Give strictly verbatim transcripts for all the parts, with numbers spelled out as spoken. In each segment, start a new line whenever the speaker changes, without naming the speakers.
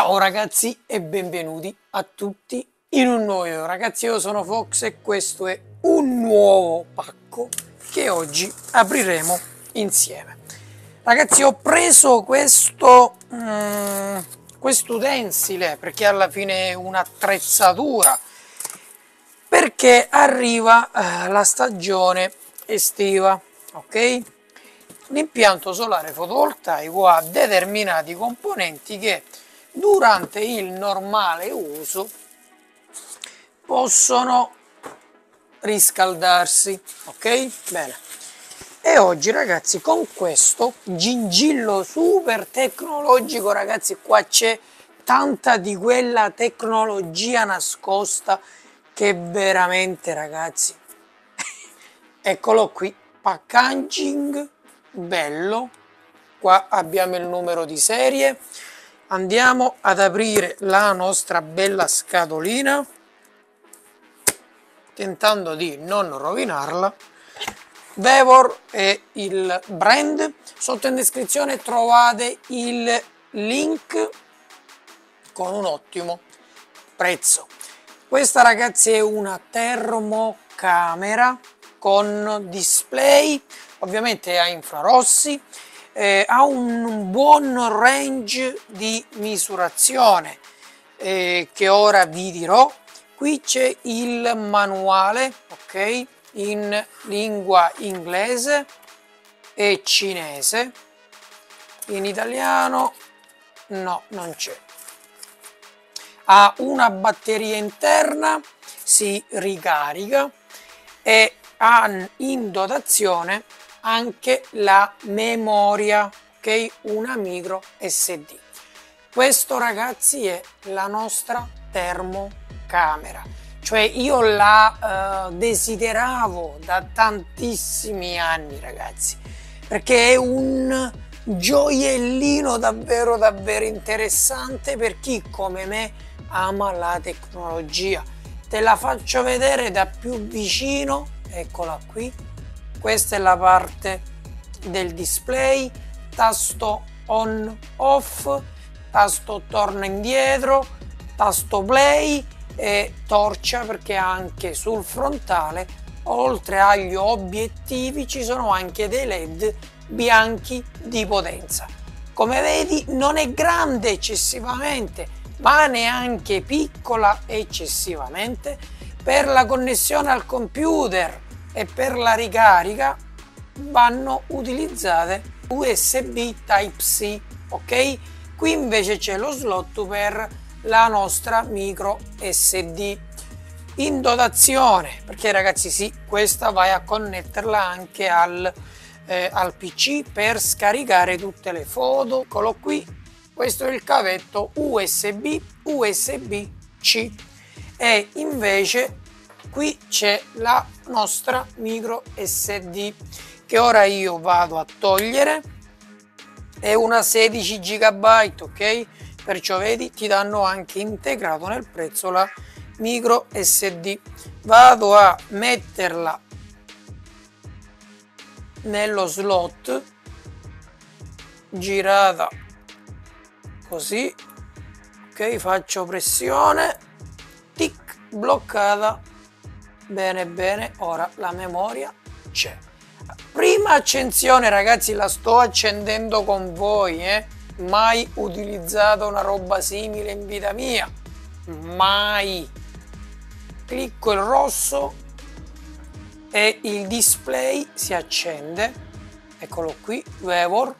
Ciao ragazzi e benvenuti a tutti in un nuovo video. Ragazzi, io sono Fox e questo è un nuovo pacco che oggi apriremo insieme. Ragazzi, ho preso questo mm, questo utensile perché alla fine è un'attrezzatura, perché arriva eh, la stagione estiva, ok? L'impianto solare fotovoltaico ha determinati componenti che durante il normale uso possono riscaldarsi, ok? Bene. E oggi ragazzi, con questo gingillo super tecnologico, ragazzi, qua c'è tanta di quella tecnologia nascosta che veramente, ragazzi, eccolo qui, packaging bello. Qua abbiamo il numero di serie. Andiamo ad aprire la nostra bella scatolina tentando di non rovinarla. Vevor è il brand. Sotto in descrizione trovate il link con un ottimo prezzo. Questa ragazzi è una termocamera con display, ovviamente a infrarossi, eh, ha un buon range di misurazione eh, che ora vi dirò. Qui c'è il manuale, ok, in lingua inglese e cinese. In italiano no, non c'è. Ha una batteria interna, si ricarica e ha in dotazione anche la memoria, ok, una micro S D. Questo ragazzi è la nostra termocamera, cioè io la eh, desideravo da tantissimi anni ragazzi, perché è un gioiellino davvero davvero interessante per chi come me ama la tecnologia. Te la faccio vedere da più vicino, eccola qui. Questa è la parte del display, tasto on off, tasto torna indietro, tasto play e torcia, perché anche sul frontale oltre agli obiettivi ci sono anche dei led bianchi di potenza. Come vedi non è grande eccessivamente, ma neanche piccola eccessivamente. Per la connessione al computer e per la ricarica vanno utilizzate U S B Type C, ok? Qui invece c'è lo slot per la nostra micro S D in dotazione, perché ragazzi sì, questa vai a connetterla anche al, eh, al P C per scaricare tutte le foto. Eccolo qui, questo è il cavetto U S B U S B C e invece qui c'è la nostra micro S D che ora io vado a togliere. È una sedici giga byte, ok? Perciò vedi, ti danno anche integrato nel prezzo la micro S D. Vado a metterla nello slot, girata così, ok, faccio pressione, tic, bloccata, bene bene. Ora la memoria c'è. Prima accensione ragazzi, la sto accendendo con voi, eh? Mai utilizzato una roba simile in vita mia, mai. Clicco il rosso e il display si accende, eccolo qui, Vevor.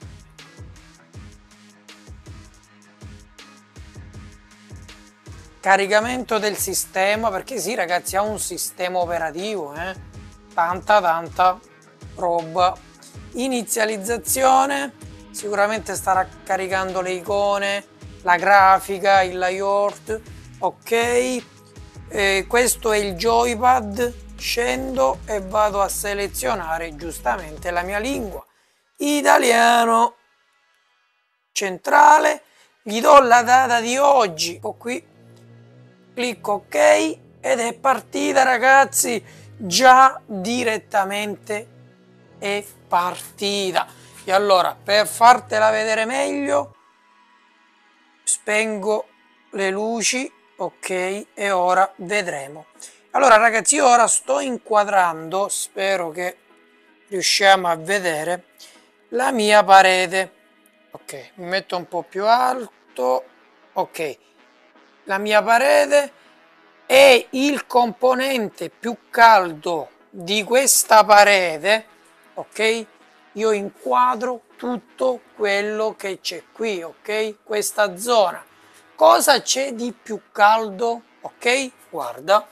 Caricamento del sistema, perché sì ragazzi ha un sistema operativo, eh? tanta tanta roba. Inizializzazione, sicuramente starà caricando le icone, la grafica, il layout, ok. Eh, questo è il joypad, scendo e vado a selezionare giustamente la mia lingua, italiano, centrale, gli do la data di oggi, ecco qui, clicco ok ed è partita ragazzi, già direttamente è partita. E allora per fartela vedere meglio spengo le luci, ok, e ora vedremo. Allora ragazzi, io ora sto inquadrando, spero che riusciamo a vedere la mia parete. Ok, mi metto un po' più alto. Ok, la mia parete è il componente più caldo di questa parete. Ok, io inquadro tutto quello che c'è qui, ok, questa zona. Cosa c'è di più caldo? Ok, guarda.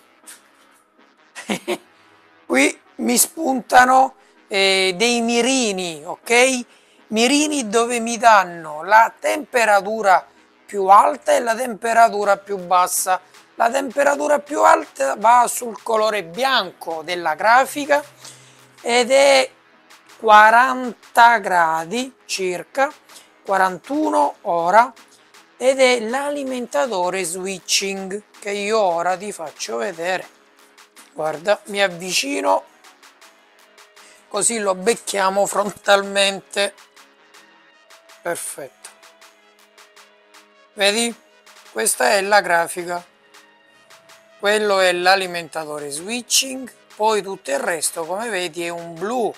Qui mi spuntano eh, dei mirini, ok? Mirini dove mi danno la temperatura più alta e la temperatura più bassa. La temperatura più alta va sul colore bianco della grafica ed è quaranta gradi circa, quarantuno ora, ed è l'alimentatore switching che io ora ti faccio vedere. Guarda, mi avvicino così lo becchiamo frontalmente. Perfetto. Vedi? Questa è la grafica. Quello è l'alimentatore switching, poi tutto il resto, come vedi, è un blu.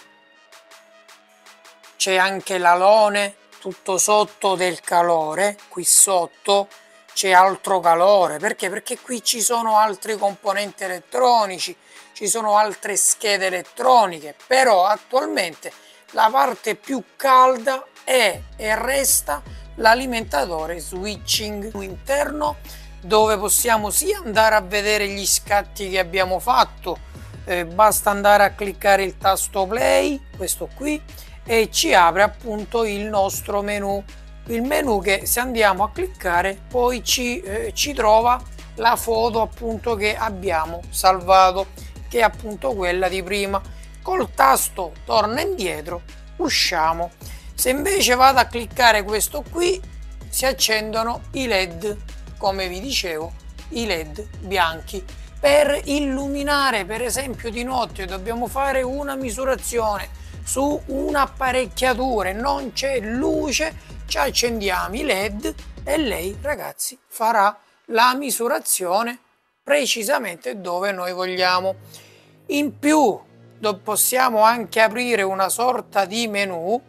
C'è anche l'alone tutto sotto del calore, qui sotto c'è altro calore, perché? Perché qui ci sono altri componenti elettronici, ci sono altre schede elettroniche, però attualmente la parte più calda è e resta l'alimentatore switching interno, dove possiamo sia andare a vedere gli scatti che abbiamo fatto, eh, basta andare a cliccare il tasto play, questo qui, e ci apre appunto il nostro menu. Il menu che, se andiamo a cliccare, poi ci, eh, ci trova la foto appunto che abbiamo salvato, che è appunto quella di prima. Col tasto torna indietro, usciamo. Se invece vado a cliccare questo qui, si accendono i led, come vi dicevo, i led bianchi. Per illuminare, per esempio di notte, dobbiamo fare una misurazione su un'apparecchiatura e non c'è luce, ci accendiamo i led e lei, ragazzi, farà la misurazione precisamente dove noi vogliamo. In più possiamo anche aprire una sorta di menu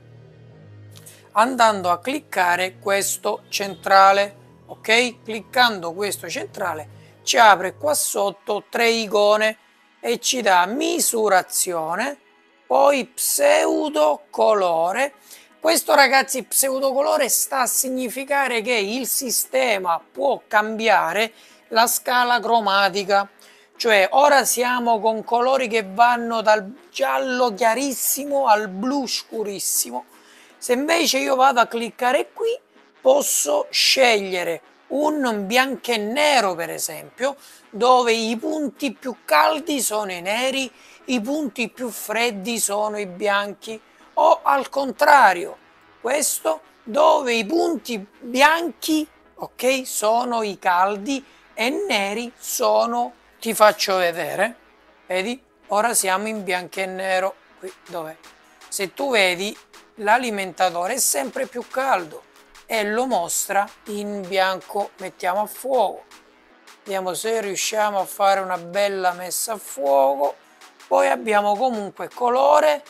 andando a cliccare questo centrale, ok? Cliccando questo centrale ci apre qua sotto tre icone e ci dà misurazione, poi pseudo colore. Questo, ragazzi, pseudocolore sta a significare che il sistema può cambiare la scala cromatica, cioè ora siamo con colori che vanno dal giallo chiarissimo al blu scurissimo. Se invece io vado a cliccare qui, posso scegliere un bianco e nero, per esempio, dove i punti più caldi sono i neri, i punti più freddi sono i bianchi, o al contrario, questo dove i punti bianchi, ok, sono i caldi e neri sono, ti faccio vedere, vedi? Ora siamo in bianco e nero, qui dov'è? Se tu vedi, l'alimentatore è sempre più caldo e lo mostra in bianco. Mettiamo a fuoco, vediamo se riusciamo a fare una bella messa a fuoco. Poi abbiamo comunque colore,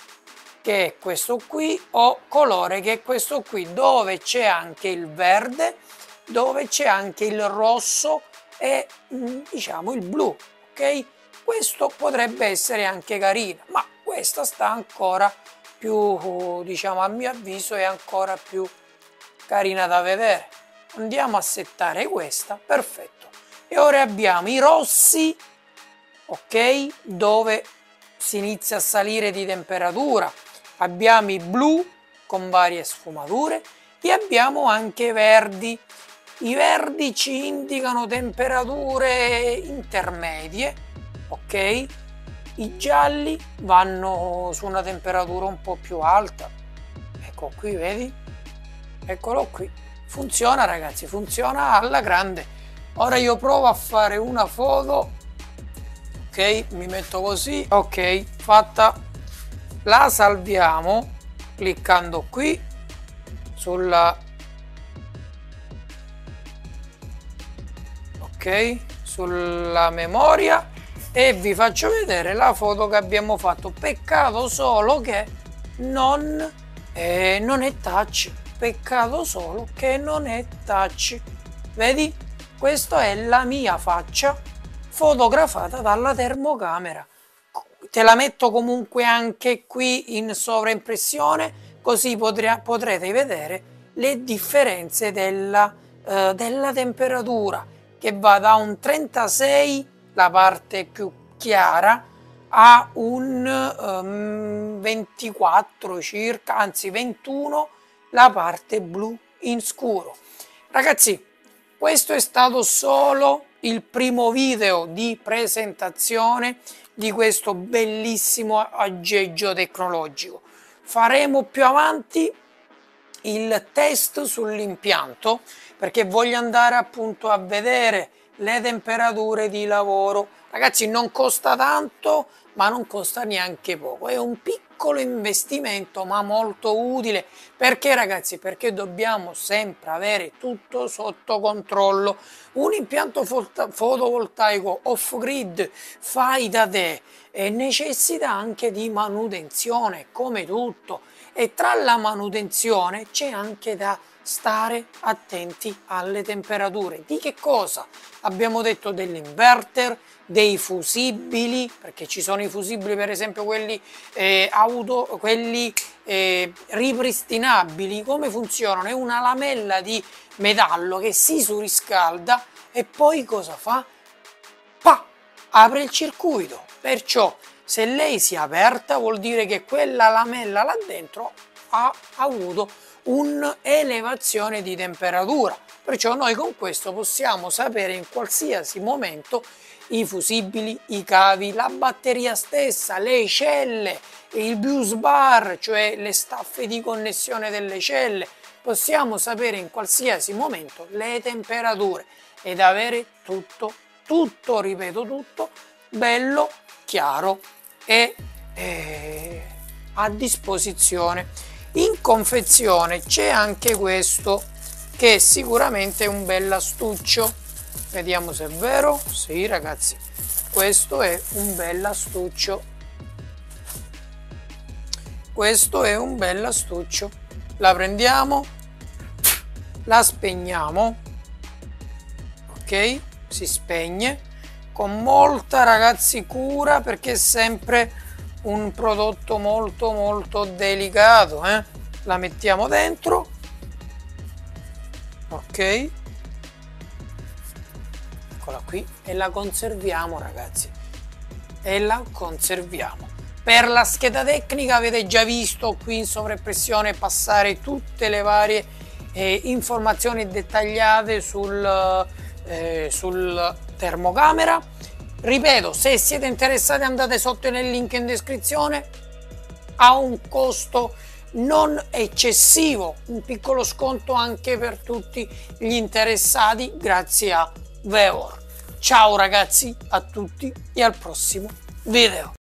che è questo qui, o colore, che è questo qui, dove c'è anche il verde, dove c'è anche il rosso e diciamo il blu, ok? Questo potrebbe essere anche carino, ma questa sta ancora più, diciamo, a mio avviso è ancora più carina da vedere. Andiamo a settare questa, perfetto. E ora abbiamo i rossi, ok, dove si inizia a salire di temperatura, abbiamo i blu con varie sfumature e abbiamo anche i verdi. I verdi ci indicano temperature intermedie, ok? I gialli vanno su una temperatura un po' più alta. Ecco qui, vedi? Eccolo qui. Funziona, ragazzi, funziona alla grande. Ora io provo a fare una foto. Ok, mi metto così, ok, fatta. La salviamo cliccando qui sulla ok, sulla memoria, e vi faccio vedere la foto che abbiamo fatto. Peccato solo che non, eh, non è touch, peccato solo che non è touch. Vedi? Questa è la mia faccia fotografata dalla termocamera. Te la metto comunque anche qui in sovraimpressione, così potre, potrete vedere le differenze della, eh, della temperatura, che va da un trentasei, la parte più chiara, a un um, ventiquattro circa, anzi ventuno, la parte blu in scuro. Ragazzi, questo è stato solo il primo video di presentazione di questo bellissimo aggeggio tecnologico. Faremo più avanti il test sull'impianto, perché voglio andare appunto a vedere le temperature di lavoro. Ragazzi, non costa tanto, ma non costa neanche poco. È un piccolo investimento, ma molto utile. Perché, ragazzi? Perché dobbiamo sempre avere tutto sotto controllo. Un impianto fotovoltaico off-grid, fai da te, e necessita anche di manutenzione, come tutto. E tra la manutenzione c'è anche da stare attenti alle temperature. Di che cosa? Abbiamo detto dell'inverter, dei fusibili, perché ci sono i fusibili, per esempio quelli eh, auto, quelli eh, ripristinabili. Come funzionano? È una lamella di metallo che si surriscalda e poi cosa fa? Pa! Apre il circuito. Perciò se lei si è aperta vuol dire che quella lamella là dentro ha avuto un'elevazione di temperatura. Perciò noi con questo possiamo sapere in qualsiasi momento i fusibili, i cavi, la batteria stessa, le celle, il bus bar, cioè le staffe di connessione delle celle. Possiamo sapere in qualsiasi momento le temperature ed avere tutto, tutto, ripeto tutto, bello, chiaro e eh, a disposizione. In confezione c'è anche questo, che sicuramente è un bel astuccio. Vediamo se è vero. Sì, ragazzi, questo è un bel astuccio. Questo è un bel astuccio. La prendiamo, la spegniamo, ok? Si spegne con molta, ragazzi, cura, perché è sempre un prodotto molto molto delicato, eh? La mettiamo dentro, ok, eccola qui, e la conserviamo, ragazzi, e la conserviamo. Per la scheda tecnica avete già visto qui in sovraimpressione passare tutte le varie eh, informazioni dettagliate sul, eh, sul termocamera. Ripeto, se siete interessati andate sotto nel link in descrizione, ha un costo non eccessivo, un piccolo sconto anche per tutti gli interessati grazie a Vevor. Ciao ragazzi a tutti e al prossimo video.